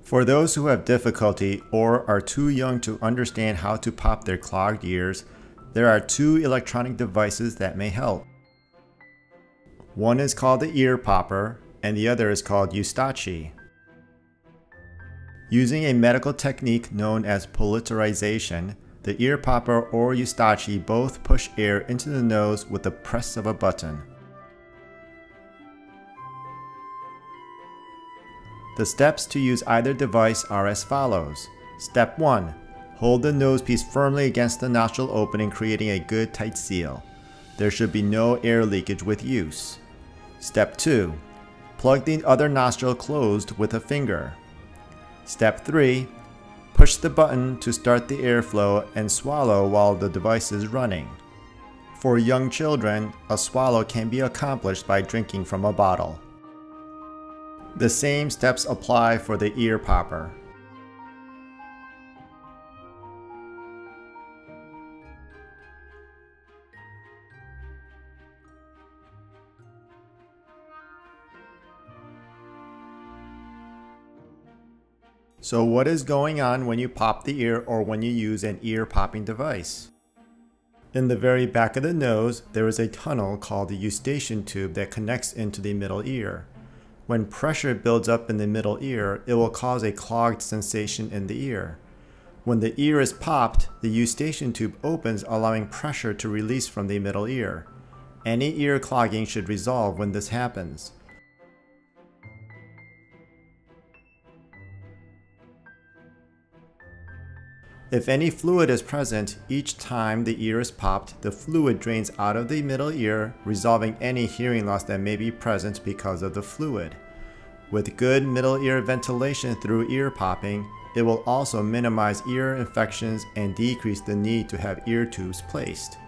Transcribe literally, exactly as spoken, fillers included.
For those who have difficulty or are too young to understand how to pop their clogged ears, there are two electronic devices that may help. One is called the ear popper and the other is called Eustachi. Using a medical technique known as politterization, the ear popper or Eustachi both push air into the nose with the press of a button. The steps to use either device are as follows. Step one. Hold the nose piece firmly against the nostril opening, creating a good tight seal. There should be no air leakage with use. Step two. Plug the other nostril closed with a finger. Step three. Push the button to start the airflow and swallow while the device is running. For young children, a swallow can be accomplished by drinking from a bottle. The same steps apply for the ear popper. So what is going on when you pop the ear or when you use an ear popping device? In the very back of the nose, there is a tunnel called the eustachian tube that connects into the middle ear. When pressure builds up in the middle ear, it will cause a clogged sensation in the ear. When the ear is popped, the eustachian tube opens, allowing pressure to release from the middle ear. Any ear clogging should resolve when this happens. If any fluid is present, each time the ear is popped, the fluid drains out of the middle ear, resolving any hearing loss that may be present because of the fluid. With good middle ear ventilation through ear popping, it will also minimize ear infections and decrease the need to have ear tubes placed.